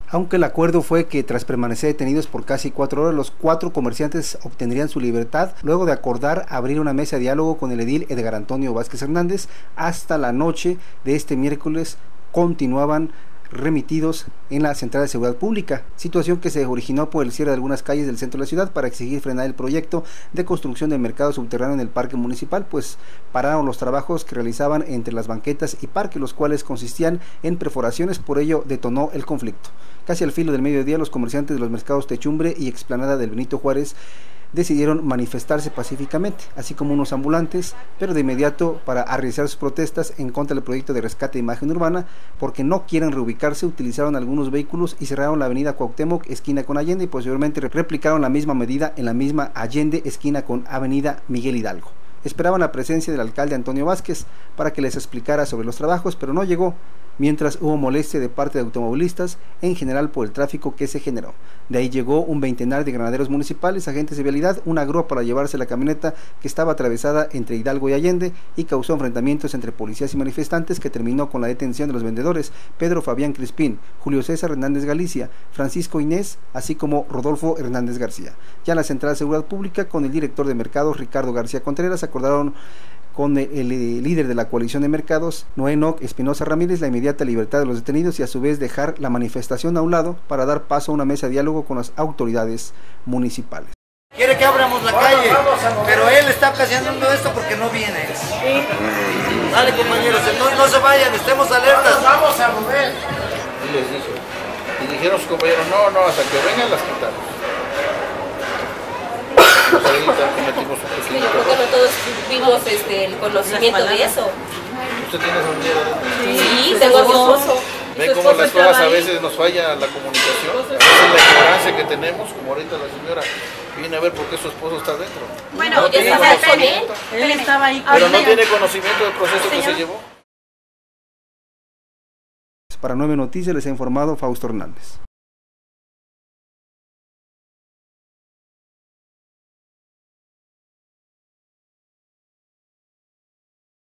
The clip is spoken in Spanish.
Aunque el acuerdo fue que tras permanecer detenidos por casi 4 horas, los 4 comerciantes obtendrían su libertad, luego de acordar abrir una mesa de diálogo con el edil Edgar Antonio Vázquez Hernández. Hasta la noche de este miércoles continuaban remitidos en la Central de Seguridad Pública, situación que se originó por el cierre de algunas calles del centro de la ciudad para exigir frenar el proyecto de construcción del mercado subterráneo en el parque municipal, pues pararon los trabajos que realizaban entre las banquetas y parque, los cuales consistían en perforaciones. Por ello detonó el conflicto. Casi al filo del mediodía, los comerciantes de los mercados Techumbre y Explanada del Benito Juárez decidieron manifestarse pacíficamente, así como unos ambulantes, pero de inmediato para realizar sus protestas en contra del proyecto de rescate de imagen urbana, porque no quieren reubicarse, utilizaron algunos vehículos y cerraron la avenida Cuauhtémoc, esquina con Allende, y posteriormente replicaron la misma medida en la misma Allende, esquina con avenida Miguel Hidalgo. Esperaban la presencia del alcalde Antonio Vázquez para que les explicara sobre los trabajos, pero no llegó, mientras hubo molestia de parte de automovilistas, en general por el tráfico que se generó. De ahí llegó un veintenar de granaderos municipales, agentes de vialidad, una grúa para llevarse la camioneta que estaba atravesada entre Hidalgo y Allende, y causó enfrentamientos entre policías y manifestantes que terminó con la detención de los vendedores Pedro Fabián Crispín, Julio César Hernández Galicia, Francisco Inés, así como Rodolfo Hernández García. Ya en la Central de Seguridad Pública, con el director de mercados Ricardo García Contreras, acordaron con el líder de la coalición de mercados, Noé Enoc Espinosa Ramírez, la inmediata libertad de los detenidos y a su vez dejar la manifestación a un lado para dar paso a una mesa de diálogo con las autoridades municipales. Quiere que abramos la calle, pero él está ocasionando esto porque no viene. Dale, compañeros, entonces no se vayan, estemos alertas. Vamos a mover. Y les dije, y dijeron sus compañeros, no, hasta que vengan las quitamos. Pues ahorita cometimos un es que yo creo que no todos tuvimos el conocimiento de eso. ¿Usted tiene familia? Sí, tengo a mi esposo. Ven cómo las cosas a veces nos falla la comunicación, a veces la ignorancia que tenemos, como ahorita la señora viene a ver por qué su esposo está dentro. Bueno, no tiene conocimiento. Él estaba ahí. Pero no tiene conocimiento del proceso que se llevó. Para 9 Noticias les ha informado Fausto Hernández.